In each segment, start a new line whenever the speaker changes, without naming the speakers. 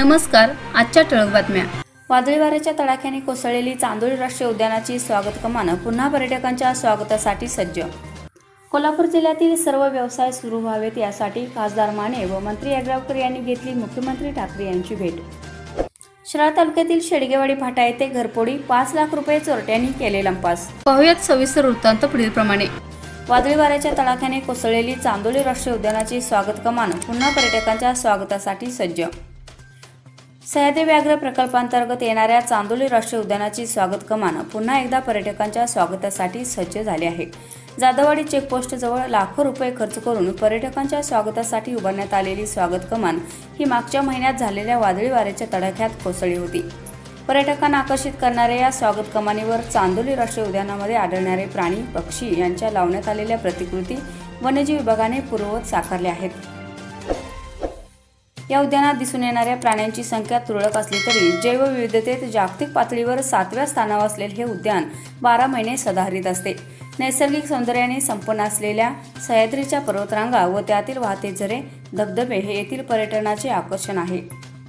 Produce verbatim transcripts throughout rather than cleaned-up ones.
नमस्कार. आजच्या ठळक बातम्या. वादळी वाऱ्याच्या तडाख्याने कोसळलेली चांदोली राष्ट्रीय उद्यानाची स्वागत कमान पुन्हा पर्यटकांच्या स्वागतासाठी सज्ज. कोल्हापूर जिल्ह्यातील सर्व व्यवसाय सुरू व्हावेत यासाठी खासदार माने व मंत्री यड्रावकर यांनी घेतली मुख्यमंत्री ठाकरे यांची भेट. शिराळा तालुक्यातील शेडगेवाडी फाटा येथे घरफोडी पाच लाख रुपये चोरट्यांनी केले लंपास. पाहुयात सविस्तर वृत्तांत पुढीलप्रमाणे. वादळी वाऱ्याच्या तडाख्याने कोसळलेली चांदोली राष्ट्रीय उद्यानाची स्वागत कमान पुन्हा पर्यटकांच्या स्वागतासाठी सज्ज. सह्याद्री व्याघ्र प्रकल्पांतर्गत येणाऱ्या चांदोली राष्ट्रीय उद्यानाची स्वागत कमान पुन्हा एकदा पर्यटकांच्या स्वागतासाठी सज्ज झाली आहे. जाधववाडी चेकपोस्ट जवळ लाखो रुपये खर्च करून पर्यटकांच्या स्वागतासाठी उभारण्यात आलेली स्वागत कमान ही मागच्या महिन्यात झालेल्या वादळी वाऱ्याच्या तडाख्यात कोसळली होती. पर्यटकांना आकर्षित करणाऱ्या या स्वागत कमानीवर चांदोली राष्ट्रीय उद्यानामध्ये आढळणारे प्राणी पक्षी यांच्या लावण्यात आलेल्या प्रतिकृती वन्यजीव विभागाने पूर्ववत साकारल्या आहेत. या उद्यानात दिसून येणाऱ्या प्राण्यांची संख्या तुरळक असली तरी जैवविविधतेत जागतिक पातळीवर सातव्या स्थानावर असलेले हे उद्यान बारा महिने सदाहरित असते. नैसर्गिक सौंदर्याने संपन्न असलेल्या सह्याद्रीच्या पर्वतरांगा व त्यातील वाहते झरे, धबधबे हे येथील पर्यटनाचे आकर्षण आहे,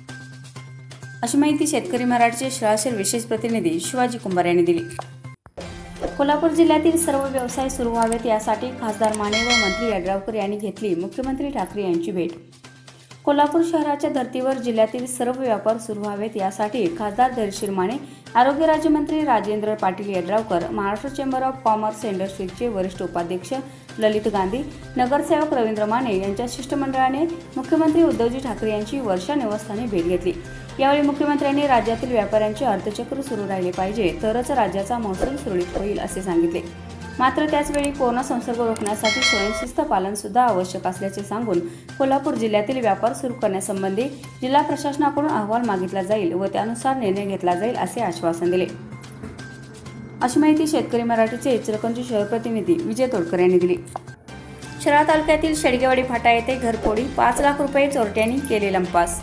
अशी माहिती शेतकरी मराठीचे शिराळा विशेष प्रतिनिधी शिवाजी कुंभार यांनी दिली. कोल्हापूर जिल्ह्यातील सर्व व्यवसाय सुरू व्हावेत यासाठी खासदार माने व मंत्री यड्रावकर यांनी घेतली मुख्यमंत्री ठाकरे यांची भेट. कोल्हापूर शहराच्या धर्तीवर जिल्ह्यातील सर्व व्यापार सुरू व्हावेत यासाठी खासदार धैर्यशील माने, आरोग्य राज्यमंत्री Rajendra Patil Yadravkar, Maharashtra chamber of commerce इंडस्ट्रीजचे वरिष्ठ उपाध्यक्ष ललित गांधी, नगरसेवक रवींद्र माने यांच्या शिष्टमंडळाने मुख्यमंत्री उद्धवजी ठाकरे यांची वर्षा निवासस्थानी भेट घेतली. यावेळी मुख्यमंत्र्यांनी राज्यातील व्यापाऱ्यांचे अर्थचक्र सुरू राहिले पाहिजे तरच राज्याचा महसूल सुरळीत होईल असे सांगितले. मात्र त्याचवेळी कोरोना संसर्ग रोखण्यासाठी स्वयंशिस्त पालन सुद्धा आवश्यक असल्याचे सांगून कोल्हापूर जिल्ह्यातील व्यापार सुरू करण्यासंबंधी जिल्हा प्रशासनाकडून अहवाल मागितला जाईल व त्यानुसार निर्णय घेतला जाईल असे आश्वासन दिले, अशी माहिती शेतकरी मराठीचे इचलकरंजी शहर प्रतिनिधी विजय तोडकर यांनी दिली. शिराळा तालुक्यातील शेडगेवाडी फाटा येथे घरफोडी पाच लाख रुपये चोरट्यांनी केले लंपास.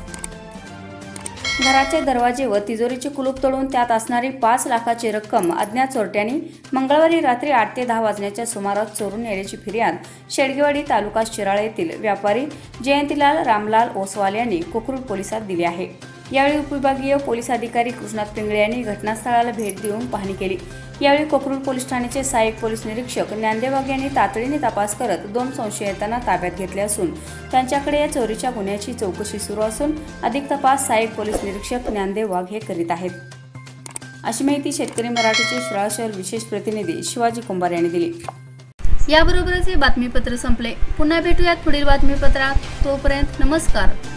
घराचे दरवाजे व तिजोरीचे कुलूप तोडून त्यात असणारी पाच लाखाची रक्कम अज्ञात चोरट्यांनी मंगळवारी रात्री आठ ते दहा वाजण्याच्या सुमारास चोरून नेल्याची फिर्याद शेडगेवाडी तालुका शिराळा येथील व्यापारी जयंतीलाल रामलाल ओसवाल यांनी कोकरूड पोलिसात दिली आहे. यावेळी उपविभागीय पोलीस अधिकारी कृष्णात पिंगळे यांनी घटनास्थळाला भेट देऊन पाहणी केली. यावेळी कोकरूड पोलीस ठाण्याचे सहाय्यक पोलीस निरीक्षक ज्ञानदेव वाघ यांनी तातडीने तपास करत दोन संशयितांना ताब्यात घेतले असून त्यांच्याकडे या चोरीच्या गुन्ह्याची चौकशी सुरू असून अधिक तपास सहाय्यक पोलीस निरीक्षक ज्ञानदेव वाघ हे करीत आहेत, अशी माहिती शेतकरी मराठीचे शिराळा शहर विशेष प्रतिनिधी शिवाजी कुंभार यांनी दिली. याबरोबरच हे बातमीपत्र संपले. पुन्हा भेटूयात पुढील बातमीपत्रात. तोपर्यंत नमस्कार.